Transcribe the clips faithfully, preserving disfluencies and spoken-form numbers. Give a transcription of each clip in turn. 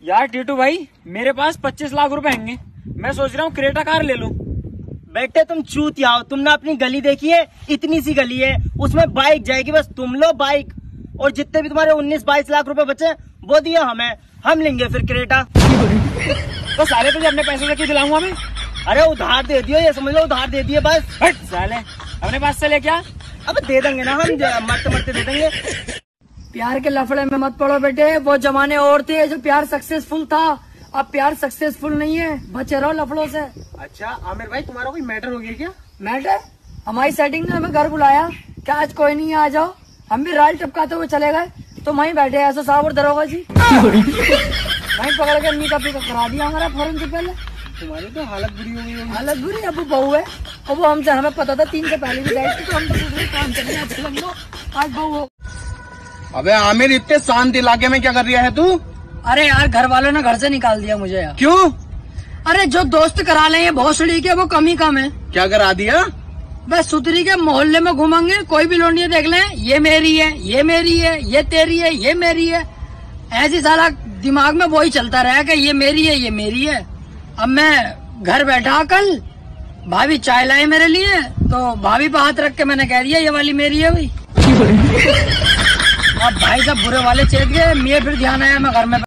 यार टीटू भाई, मेरे पास पच्चीस लाख रुपए होंगे। मैं सोच रहा हूँ क्रेटा कार ले लूं। बेटे तुम चूतिया हो, तुमने अपनी गली देखी है? इतनी सी गली है, उसमें बाइक जाएगी, बस तुम लो बाइक, और जितने भी तुम्हारे उन्नीस बाईस लाख रुपए बचे वो दिया हमें, हम लेंगे फिर क्रेटा। तो साले तुझे अपने पैसे से क्यों दिलाऊंगा मैं? अरे उधार दे दियो, ये समझ लो उधार दे दिए बस। हट साले, अपने पास से ले क्या? अब दे देंगे ना हम, मरते मरते दे देंगे। प्यार के लफड़े में मत पड़ो बेटे, वो जमाने और थे जो प्यार सक्सेसफुल था, अब प्यार सक्सेसफुल नहीं है, बचे रहो लफड़ों से। अच्छा आमिर भाई, तुम्हारा कोई मैटर हो गया क्या? मैटर? हमारी सेटिंग ने हमें घर बुलाया, क्या आज कोई नहीं आ जाओ? हम भी राल टपकाते हुए चले गए, तो वहीं बैठे ऐसा साहब और दरोगा जी वहीं पकड़ के अम्मी का पीका करा दिया हमारा फौरन से पहले। तुम्हारी तो हालत बुरी हो गई। हालत बुरी? अब वो बहू है, और वो हमसे, हमें पता था तीन से पहले भी गए, तो हम तो काम करने अच्छे लग लो, आज बहू हो। अबे आमिर, इतने शांत इलाके में क्या कर रहा है तू? अरे यार, घर वालों ने घर से निकाल दिया मुझे यार। क्यों? अरे जो दोस्त करा ले ये भोसड़ी के, वो कम ही कम है। क्या करा दिया? बस सुतरी के मोहल्ले में घूमेंगे, कोई भी लोनिया देख लें, ये मेरी है, ये मेरी है, ये तेरी है, ये मेरी है, ऐसी साला दिमाग में वही चलता रहा कि ये मेरी है, ये मेरी है। अब मैं घर बैठा, कल भाभी चाय लाई मेरे लिए, तो भाभी पे हाथ रख के मैंने कह दिया ये वाली मेरी है भाई। अब भाई साहब बुरे वाले चेत गए, मैं फिर ध्यान आया मैं घर में।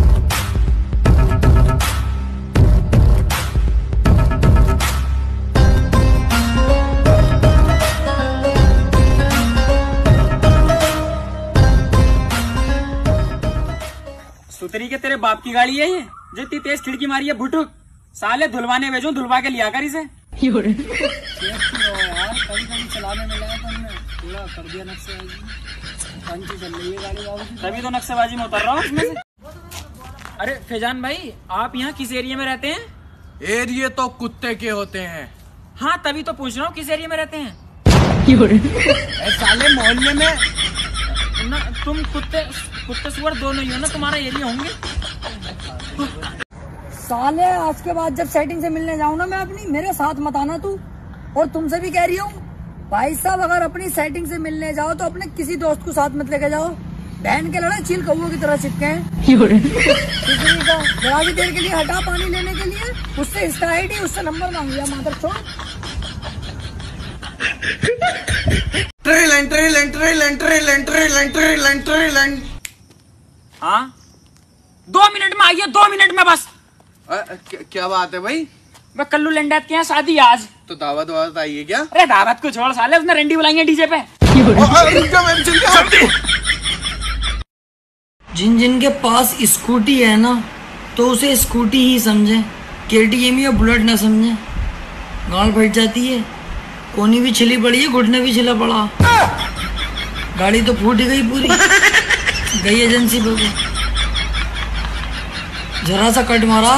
सुतरी के तेरे बाप की गाड़ी है ये, जो इतनी तेज खिड़की मारी है भुटुक। साले धुलवाने भेजूं, धुलवा के लिया कर इसे। यार कभी कभी चलाने में लगा तो हमने पूरा कर दिया नक्शेबाजी, चल रही है गाड़ी बाबू, तभी तो नक्शेबाजी में उतर रहा हूँ उसमें से। अरे फैजान भाई, आप यहाँ किस एरिया में रहते हैं? एरिया तो कुत्ते के होते हैं। हाँ तभी तो पूछ रहा हूँ, किस एरिया में रहते हैं? साले मोहल्ले में ना, तुम कुत्ते कुत्ते सुअर दोनों ही हो ना, तुम्हारा एरिया होंगे। साले आज के बाद जब सेटिंग से मिलने जाऊँ ना मैं अपनी, मेरे साथ मत आना तू। और तुमसे भी कह रही हूँ भाई साहब, अगर अपनी सेटिंग से मिलने जाओ तो अपने किसी दोस्त को साथ मत लेके जाओ, बहन के लड़ा चील कौओं की तरह चिपके हैं। जरा भी देर के लिए हटा पानी लेने के लिए, उससे इंस्टा आई डी, उससे नंबर मांग लिया, माधर छोड़। Train train train train train train train. हाँ दो मिनट में आइए, दो मिनट में बस। आ, क्या बात है भाई? मैं कल्लू लंडैत के यहाँ शादी आज। तो दावत वावत आई है क्या? अरे दावत को छोड़ साले, उसने रंडी बुलाई है डीजे पे। जिन जिन के पास स्कूटी है ना, तो उसे स्कूटी ही समझे, केटीएम या बुलेट ना समझे। गाल फट जाती है, कोनी भी छिली पड़ी है, घुटने भी छिला पड़ा, गाड़ी तो फूट गई पूरी, गई एजेंसी पे, जरा सा कट मारा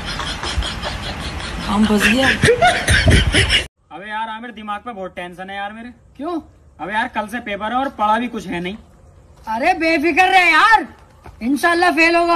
हम फंस गया। अबे यार आमिर, दिमाग पे बहुत टेंशन है यार मेरे। क्यों? अबे यार कल से पेपर है और पढ़ा भी कुछ है नहीं। अरे बेफिक्र रहे यार, इंशाल्लाह फेल होगा।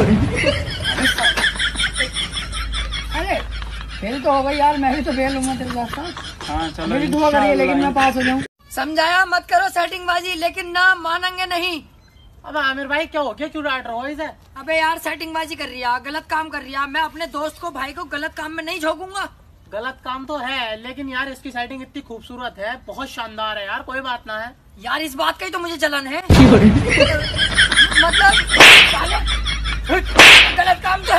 अरे फेल तो होगा यार, मैं भी तो फेल हूँ तेरे साथ। हाँ चलो, मेरी दुआ करिए लेकिन मैं पास हो जाऊँ। समझाया मत करो सेटिंग बाजी, लेकिन ना मानेंगे नहीं। अब आमिर भाई क्या हो गया, क्यों डांट रहे हो इसे? अबे यार सेटिंग बाजी कर रही है, गलत काम कर रही है, मैं अपने दोस्त को, भाई को गलत काम में नहीं झोंकूंगा। गलत काम तो है, लेकिन यार इसकी सेटिंग इतनी खूबसूरत है, बहुत शानदार है यार, कोई बात ना है यार। इस बात का ही तो मुझे जलन है। मतलब गलत काम